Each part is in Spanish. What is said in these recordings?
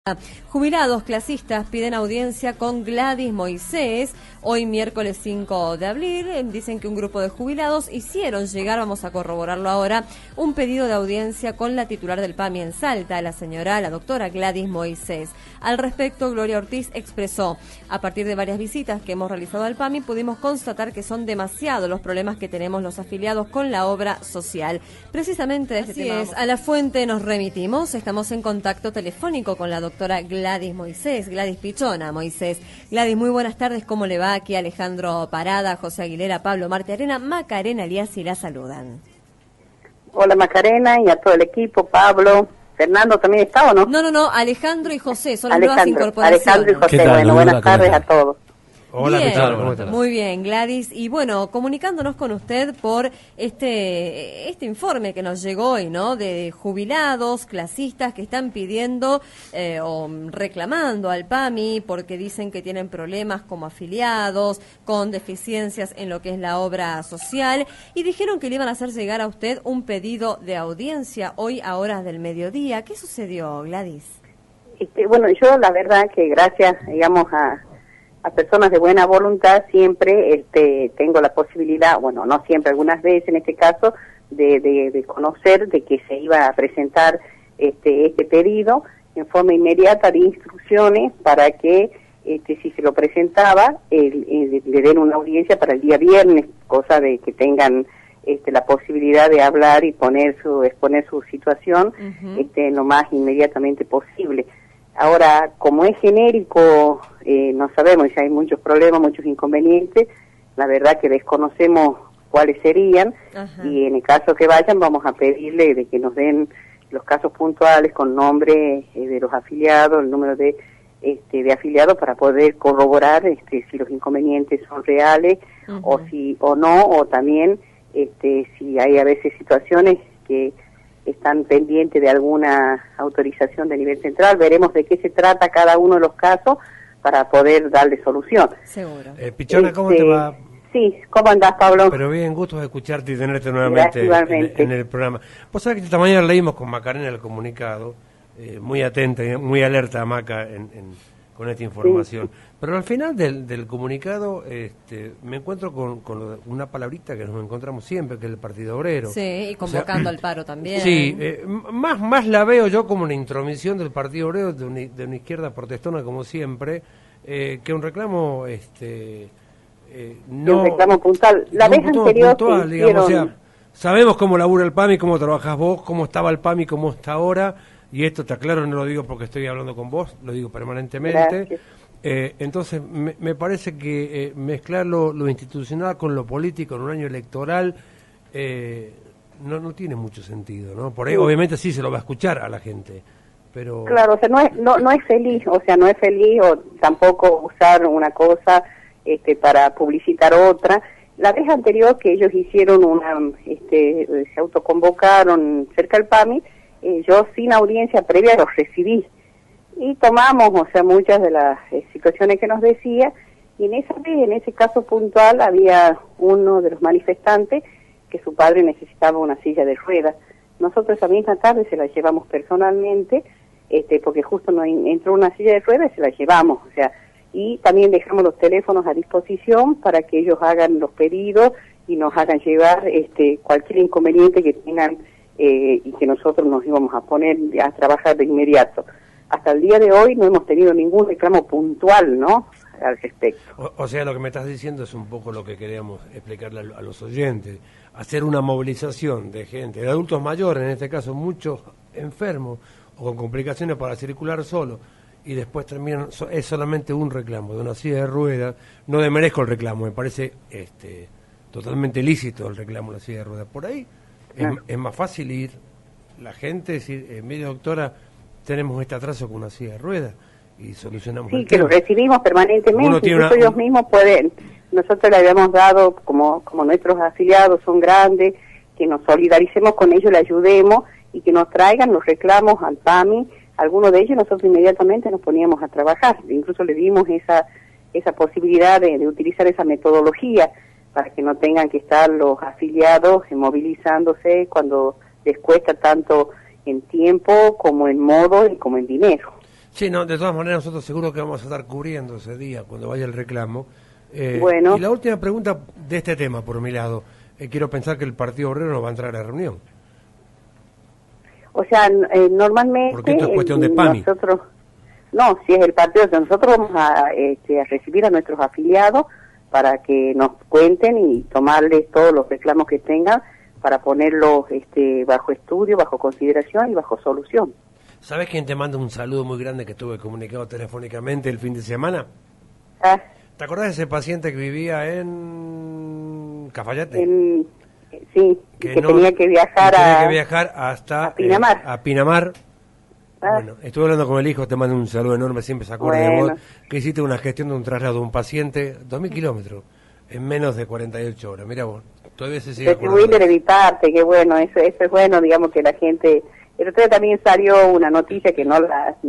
Jubilados clasistas piden audiencia con Gladys Moisés. Hoy miércoles 5 de abril dicen que un grupo de jubilados hicieron llegar, vamos a corroborarlo ahora, un pedido de audiencia con la titular del PAMI en Salta, la doctora Gladys Moisés. Al respecto, Gloria Ortiz expresó: a partir de varias visitas que hemos realizado al PAMI pudimos constatar que son demasiados los problemas que tenemos los afiliados con la obra social. Precisamente de este tema a la fuente nos remitimos. Estamos en contacto telefónico con la doctora Gladys Moisés, Gladys Pichona Moisés. Gladys, muy buenas tardes, ¿cómo le va? Aquí Alejandro Parada, José Aguilera, Pablo Marte Arena, Macarena Elías y la saludan. Hola Macarena y a todo el equipo, Pablo. ¿Fernando también está o no? No, Alejandro y José, son las nuevas incorporaciones. Alejandro y José, bueno, buenas tardes a todos. Hola, bien, ¿qué tal? ¿Cómo estás? Muy bien, Gladys. Y bueno, comunicándonos con usted por este informe que nos llegó hoy, ¿no? De jubilados, clasistas que están pidiendo o reclamando al PAMI porque dicen que tienen problemas como afiliados, con deficiencias en lo que es la obra social, y dijeron que le iban a hacer llegar a usted un pedido de audiencia hoy a horas del mediodía. ¿Qué sucedió, Gladys? Bueno, yo la verdad que gracias, digamos, a personas de buena voluntad siempre tengo la posibilidad, bueno, no siempre, algunas veces en este caso, de conocer de que se iba a presentar este pedido en forma inmediata de instrucciones para que si se lo presentaba le den una audiencia para el día viernes, cosa de que tengan la posibilidad de hablar y exponer su situación lo más inmediatamente posible. Ahora, como es genérico, no sabemos si hay muchos problemas, muchos inconvenientes, la verdad que desconocemos cuáles serían. Ajá. Y en el caso que vayan vamos a pedirle de que nos den los casos puntuales con nombre de los afiliados, el número de afiliados para poder corroborar si los inconvenientes son reales o no, o también si hay a veces situaciones que están pendientes de alguna autorización de nivel central. Veremos de qué se trata cada uno de los casos para poder darle solución. Seguro. Pichona, ¿cómo te va? Sí, ¿cómo andás, Pablo? Pero bien, gusto de escucharte y tenerte nuevamente en el programa. Vos sabés que esta mañana leímos con Macarena el comunicado, muy atenta, muy alerta a Maca con esta información. Sí. Pero al final del comunicado me encuentro con una palabrita que nos encontramos siempre, que es el Partido Obrero. Sí, y convocando al paro también. Sí, más la veo yo como una intromisión del Partido Obrero, de una izquierda protestona como siempre, que un reclamo no un reclamo puntual. La vez anterior puntual, digamos, o sea, sabemos cómo labura el PAMI, cómo trabajás vos, cómo estaba el PAMI, cómo está ahora, y esto está claro, no lo digo porque estoy hablando con vos, lo digo permanentemente. Entonces me parece que mezclar lo institucional con lo político en un año electoral no tiene mucho sentido, ¿no? Por ahí obviamente sí se lo va a escuchar a la gente, pero claro, o sea, no es feliz, o tampoco usar una cosa para publicitar otra. La vez anterior que ellos hicieron se autoconvocaron cerca del PAMI, yo sin audiencia previa los recibí y tomamos, muchas de las situaciones que nos decía, y en ese caso puntual había uno de los manifestantes que su padre necesitaba una silla de ruedas. Nosotros esa misma tarde se la llevamos personalmente, porque justo nos entró una silla de ruedas y se la llevamos, y también dejamos los teléfonos a disposición para que ellos hagan los pedidos y nos hagan llevar cualquier inconveniente que tengan y que nosotros nos íbamos a poner a trabajar de inmediato. Hasta el día de hoy no hemos tenido ningún reclamo puntual, ¿no?, al respecto. O sea, lo que me estás diciendo es un poco lo que queríamos explicarle a los oyentes, hacer una movilización de gente, de adultos mayores, en este caso muchos enfermos o con complicaciones para circular solo, y después terminan, es solamente un reclamo de una silla de ruedas. No demerezco el reclamo, me parece totalmente lícito el reclamo de la silla de ruedas. Por ahí es más fácil ir la gente, decir, mire doctora, tenemos este atraso con una silla de ruedas y solucionamos el tema. Sí, que lo recibimos permanentemente, incluso ellos mismos pueden, nosotros le habíamos dado, como nuestros afiliados son grandes, que nos solidaricemos con ellos, le ayudemos y que nos traigan los reclamos al PAMI. Algunos de ellos nosotros inmediatamente nos poníamos a trabajar, incluso le dimos esa posibilidad de utilizar esa metodología para que no tengan que estar los afiliados movilizándose cuando les cuesta tanto en tiempo como en modo y como en dinero. Sí, no, de todas maneras nosotros seguro que vamos a estar cubriendo ese día cuando vaya el reclamo. Bueno. Y la última pregunta de este tema, por mi lado. Quiero pensar que el Partido Obrero no va a entrar a la reunión. O sea, normalmente... Porque esto es cuestión de PAMI. Nosotros, no, si es el partido, nosotros vamos a recibir a nuestros afiliados para que nos cuenten y tomarles todos los reclamos que tengan para ponerlos bajo estudio, bajo consideración y bajo solución. ¿Sabes quién te manda un saludo muy grande que estuve comunicado telefónicamente el fin de semana? Ah, ¿Te acordás de ese paciente que vivía en Cafayate? Sí, que tenía que viajar hasta Pinamar. A Pinamar. Ah. Bueno, estuve hablando con el hijo, te mando un saludo enorme, siempre se acuerda de vos, que hiciste una gestión de un traslado de un paciente, 2.000 kilómetros, en menos de 48 horas. Mira vos, todavía se sigue acordando. Retribuir el evitarte, qué bueno, eso es bueno, digamos que la gente... El otro día también salió una noticia que no la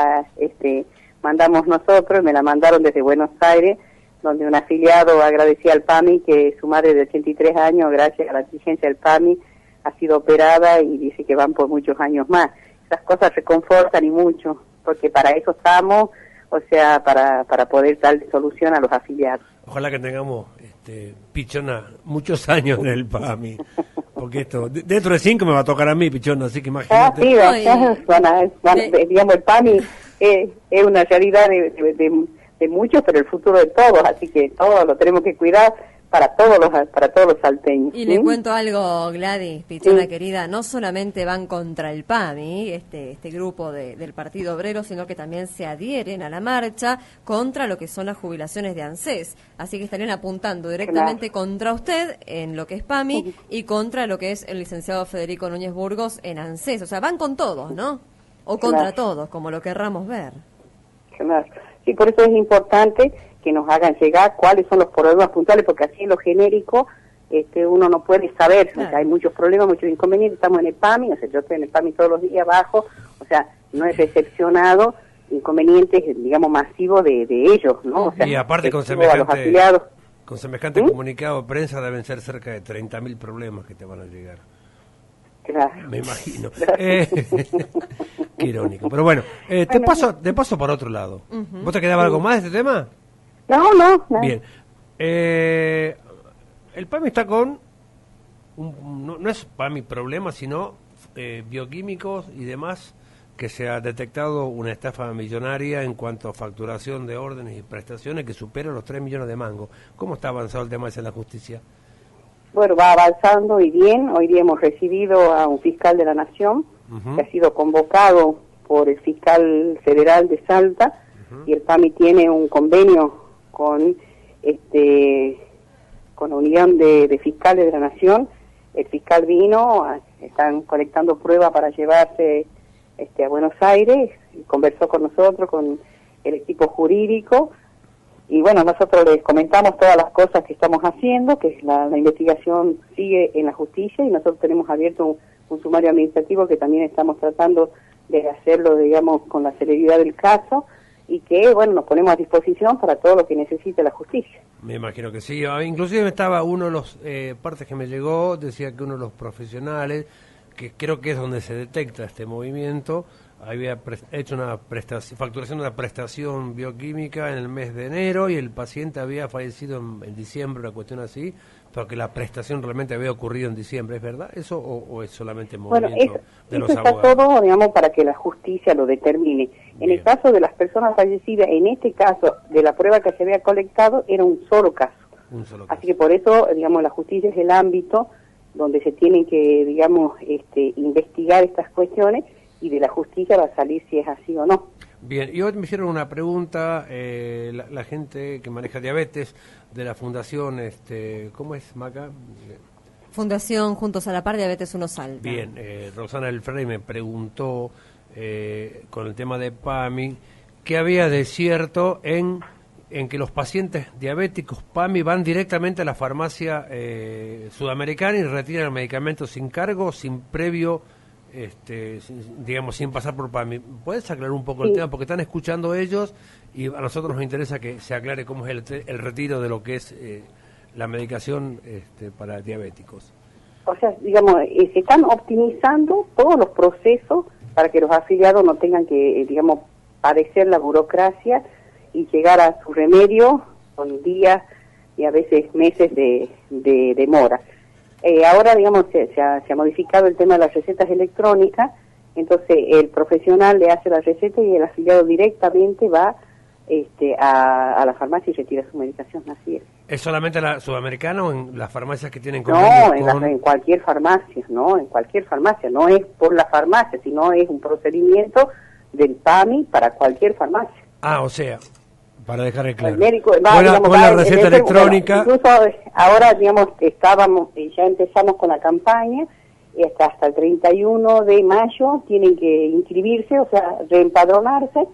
mandamos nosotros, me la mandaron desde Buenos Aires, donde un afiliado agradecía al PAMI que su madre de 83 años, gracias a la diligencia del PAMI, ha sido operada y dice que van por muchos años más. Esas cosas reconfortan y mucho, porque para eso estamos, o sea, para poder darle solución a los afiliados. Ojalá que tengamos, Pichona, muchos años en el PAMI, porque esto, dentro de 5 me va a tocar a mí, Pichona, así que imagínate. Digamos, el PAMI es una realidad de muchos, pero el futuro de todos, así que todos lo tenemos que cuidar para todos los salteños. Y le cuento algo, Gladys, Pichona querida, no solamente van contra el PAMI, este grupo del Partido Obrero, sino que también se adhieren a la marcha contra lo que son las jubilaciones de ANSES. Así que estarían apuntando directamente contra usted en lo que es PAMI y contra lo que es el licenciado Federico Núñez Burgos en ANSES. O sea, van con todos, ¿no? O contra todos, como lo querramos ver. Claro. Sí, por eso es importante que nos hagan llegar cuáles son los problemas puntuales, porque así en lo genérico uno no puede saber. Claro. O sea, hay muchos problemas, muchos inconvenientes. Estamos en el PAMI, o sea, yo estoy en el PAMI todos los días abajo, o sea, no es recepcionado inconvenientes, digamos, masivos de ellos, ¿no? O sea, y aparte con semejante comunicado de prensa deben ser cerca de 30.000 problemas que te van a llegar. Claro. Me imagino. Qué irónico. Pero bueno, te paso por otro lado. ¿Vos te quedaba algo más de este tema? No. Bien. El PAMI está con... no es PAMI problema, sino bioquímicos y demás, que se ha detectado una estafa millonaria en cuanto a facturación de órdenes y prestaciones que supera los 3 millones de mangos. ¿Cómo está avanzado el tema ese en la justicia? Bueno, va avanzando y bien. Hoy día hemos recibido a un fiscal de la Nación, que ha sido convocado por el fiscal federal de Salta, y el PAMI tiene un convenio con la Unión de Fiscales de la Nación. El fiscal vino, están colectando pruebas para llevarse a Buenos Aires, y conversó con nosotros, con el equipo jurídico, y bueno, nosotros les comentamos todas las cosas que estamos haciendo, que la investigación sigue en la justicia, y nosotros tenemos abierto un sumario administrativo que también estamos tratando de hacerlo, digamos, con la celeridad del caso, y que, bueno, nos ponemos a disposición para todo lo que necesite la justicia. Me imagino que sí. Inclusive estaba uno de los partes que me llegó, decía que uno de los profesionales, que creo que es donde se detecta este movimiento, había hecho una facturación de una prestación bioquímica en el mes de enero y el paciente había fallecido en diciembre, una cuestión así, pero que la prestación realmente había ocurrido en diciembre. ¿Es verdad eso o es solamente movimiento de los abogados? Está todo, digamos, para que la justicia lo determine. En el caso de las personas fallecidas, en este caso, de la prueba que se había colectado, era un solo caso. Así que por eso, digamos, la justicia es el ámbito donde se tienen que, digamos, investigar estas cuestiones, y de la justicia va a salir si es así o no. Bien, y hoy me hicieron una pregunta, la gente que maneja diabetes de la fundación, ¿cómo es, Maca? Fundación Juntos a la Par, Diabetes Uno Salta. Bien, Rosana del Frey me preguntó con el tema de PAMI, ¿qué había de cierto en que los pacientes diabéticos PAMI van directamente a la farmacia sudamericana y retiran el medicamento sin cargo, sin previo... digamos, sin pasar por PAMI? ¿Puedes aclarar un poco el tema? Porque están escuchando ellos y a nosotros nos interesa que se aclare cómo es el retiro de lo que es la medicación para diabéticos. O sea, digamos, se están optimizando todos los procesos para que los afiliados no tengan que, digamos, padecer la burocracia y llegar a su remedio con días y a veces meses de demora. Ahora, digamos, se ha modificado el tema de las recetas electrónicas, entonces el profesional le hace la receta y el afiliado directamente va a la farmacia y retira su medicación, así es. ¿Es solamente la sudamericana o en las farmacias que tienen convenio? No, en cualquier farmacia, no es por la farmacia, sino es un procedimiento del PAMI para cualquier farmacia. Ah, o sea, para dejar el claro. El médico con la receta electrónica. Bueno, incluso ahora, digamos, ya empezamos con la campaña y hasta el 31 de mayo tienen que inscribirse, o sea, reempadronarse.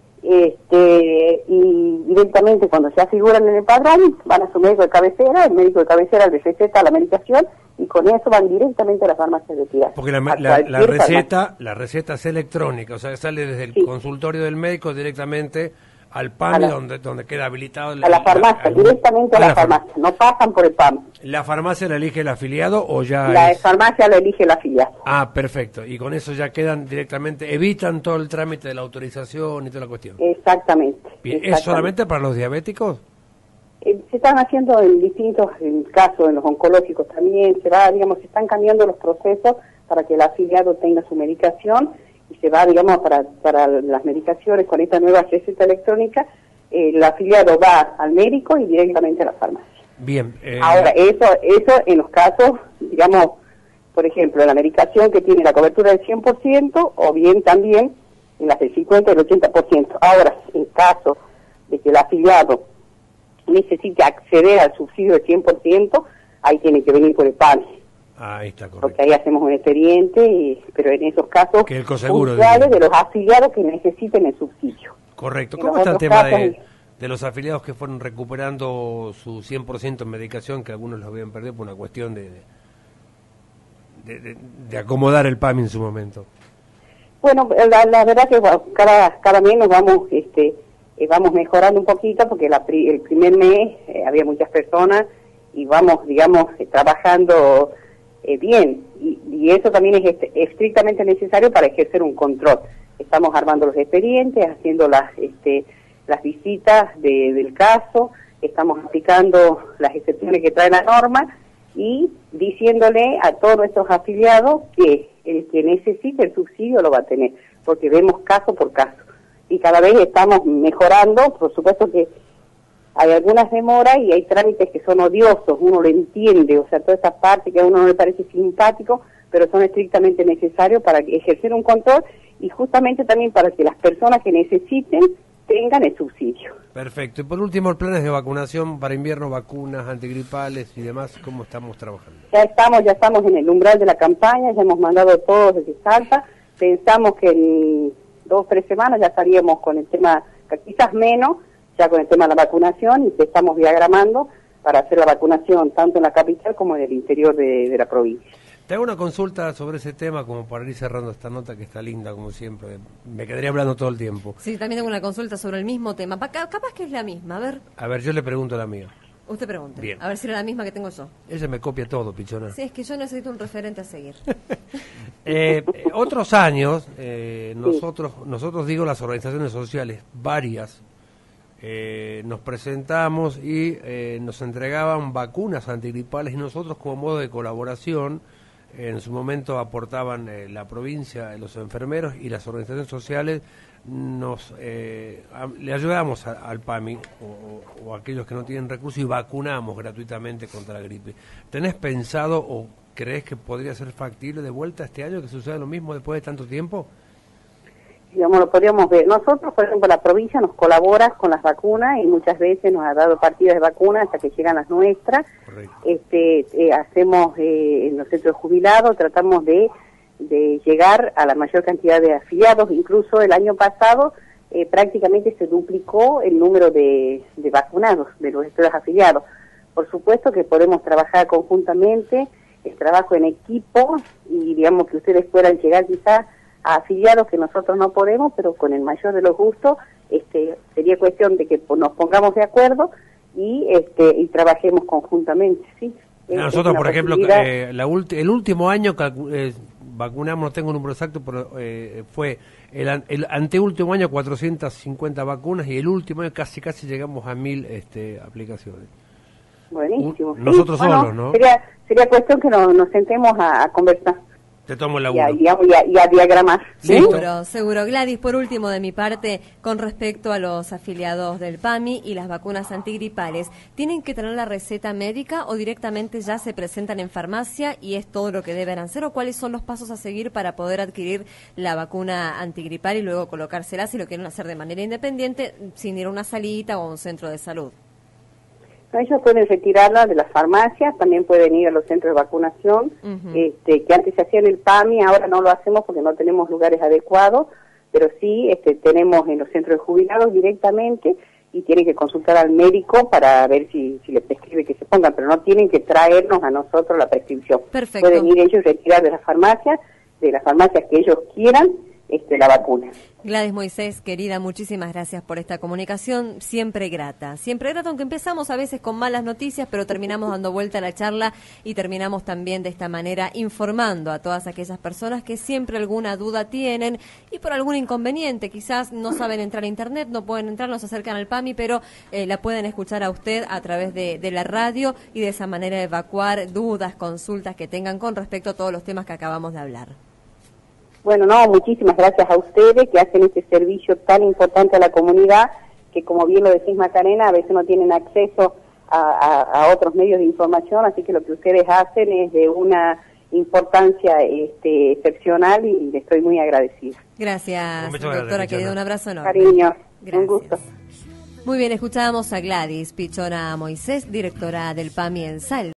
Y directamente cuando se afiguran en el padrón van a su médico de cabecera, el médico de cabecera les receta la medicación y con eso van directamente a las farmacias de tirar. Porque la receta es electrónica, o sea, sale desde el consultorio del médico directamente al PAMI, donde queda habilitado. A la farmacia, directamente a la farmacia, no pasan por el PAMI. ¿La farmacia la elige el afiliado o ya La farmacia la elige el afiliado. Ah, perfecto. Y con eso ya quedan directamente, evitan todo el trámite de la autorización y toda la cuestión. Exactamente. Bien. ¿Es solamente para los diabéticos? Se están haciendo en distintos casos, en los oncológicos también, se están cambiando los procesos para que el afiliado tenga su medicación y se va, digamos, para las medicaciones con esta nueva receta electrónica, el afiliado va al médico y directamente a la farmacia. Bien. Ahora, eso en los casos, digamos, por ejemplo, en la medicación que tiene la cobertura del 100% o bien también en las del 50 y el 80%. Ahora, en caso de que el afiliado necesite acceder al subsidio del 100%, ahí tiene que venir por el PAMI. Ahí está, correcto. Porque ahí hacemos un expediente, pero en esos casos que el coseguro puntuales de los afiliados que necesiten el subsidio. Correcto. ¿Cómo está el tema de los afiliados que fueron recuperando su 100% en medicación, que algunos lo habían perdido por una cuestión de acomodar el PAMI en su momento? Bueno, la verdad que cada mes nos vamos mejorando un poquito, porque el primer mes había muchas personas y vamos, digamos, trabajando bien, y eso también es estrictamente necesario para ejercer un control. Estamos armando los expedientes, haciendo las visitas del caso, estamos aplicando las excepciones que trae la norma y diciéndole a todos nuestros afiliados que el que necesite el subsidio lo va a tener, porque vemos caso por caso. Y cada vez estamos mejorando, por supuesto que hay algunas demoras y hay trámites que son odiosos, uno lo entiende, o sea, toda esa parte que a uno no le parece simpático, pero son estrictamente necesarios para ejercer un control y justamente también para que las personas que necesiten tengan el subsidio. Perfecto. Y por último, planes de vacunación para invierno, vacunas antigripales y demás, ¿cómo estamos trabajando? Ya estamos en el umbral de la campaña, ya hemos mandado todos desde Salta, pensamos que en 2 o 3 semanas ya estaríamos con el tema, quizás menos, ya con el tema de la vacunación, y que estamos diagramando para hacer la vacunación tanto en la capital como en el interior de la provincia. Te hago una consulta sobre ese tema como para ir cerrando esta nota que está linda como siempre. Me quedaría hablando todo el tiempo. Sí, también tengo una consulta sobre el mismo tema. Capaz que es la misma, a ver. A ver, yo le pregunto a la mía. Usted pregunte. Bien. A ver si era la misma que tengo yo. Ella me copia todo, pichona. Sí, es que yo necesito un referente a seguir. Otros años, nosotros digo las organizaciones sociales, varias, nos presentamos y nos entregaban vacunas antigripales y nosotros como modo de colaboración, en su momento aportaban la provincia, los enfermeros y las organizaciones sociales, le ayudamos al PAMI o a aquellos que no tienen recursos y vacunamos gratuitamente contra la gripe. ¿Tenés pensado o crees que podría ser factible de vuelta este año que suceda lo mismo después de tanto tiempo? Digamos, lo podríamos ver. Nosotros, por ejemplo, la provincia nos colabora con las vacunas y muchas veces nos ha dado partidas de vacunas hasta que llegan las nuestras. Correcto. Hacemos en los centros jubilados, tratamos de llegar a la mayor cantidad de afiliados. Incluso el año pasado prácticamente se duplicó el número de vacunados, de los afiliados. Por supuesto que podemos trabajar conjuntamente, el trabajo en equipo, y digamos que ustedes puedan llegar quizás a afiliados que nosotros no podemos, pero con el mayor de los gustos, sería cuestión de que nos pongamos de acuerdo y trabajemos conjuntamente, ¿sí? Nosotros, por ejemplo, el último año vacunamos, no tengo el número exacto, pero fue el anteúltimo año 450 vacunas y el último año casi llegamos a 1000 aplicaciones. Buenísimo. Nosotros solos, ¿no? Sería cuestión que nos sentemos a conversar. Te tomo el Y a laburo. diagramar. ¿Sí? Seguro. Gladys, por último de mi parte, con respecto a los afiliados del PAMI y las vacunas antigripales, ¿tienen que tener la receta médica o directamente ya se presentan en farmacia y es todo lo que deben hacer? ¿O cuáles son los pasos a seguir para poder adquirir la vacuna antigripal y luego colocársela si lo quieren hacer de manera independiente, sin ir a una salita o a un centro de salud? Ellos pueden retirarla de las farmacias, también pueden ir a los centros de vacunación, que antes se hacía en el PAMI, ahora no lo hacemos porque no tenemos lugares adecuados, pero sí tenemos en los centros de jubilados directamente y tienen que consultar al médico para ver si le prescribe que se pongan, pero no tienen que traernos a nosotros la prescripción. Perfecto. Pueden ir ellos y retirar de las farmacias que ellos quieran, la vacuna. Gladys Moisés, querida, muchísimas gracias por esta comunicación, siempre grata, aunque empezamos a veces con malas noticias, pero terminamos dando vuelta a la charla y terminamos también de esta manera informando a todas aquellas personas que siempre alguna duda tienen y por algún inconveniente, quizás no saben entrar a internet, no pueden entrar, no se acercan al PAMI, pero la pueden escuchar a usted a través de la radio y de esa manera evacuar dudas, consultas que tengan con respecto a todos los temas que acabamos de hablar. Bueno, muchísimas gracias a ustedes que hacen este servicio tan importante a la comunidad, que como bien lo decís Macarena, a veces no tienen acceso a otros medios de información, así que lo que ustedes hacen es de una importancia excepcional y les estoy muy agradecida. Gracias, doctora querida, un abrazo enorme. Cariño, gracias. Un gusto. Muy bien, escuchábamos a Gladys Pichona Moisés, directora del PAMI en Salta.